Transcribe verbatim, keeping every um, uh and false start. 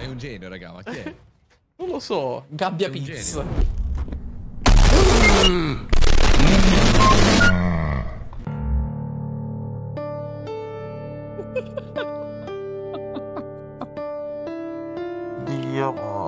un genio, raga, ma chi è? Non lo so. Gabbia È un Piz. Dio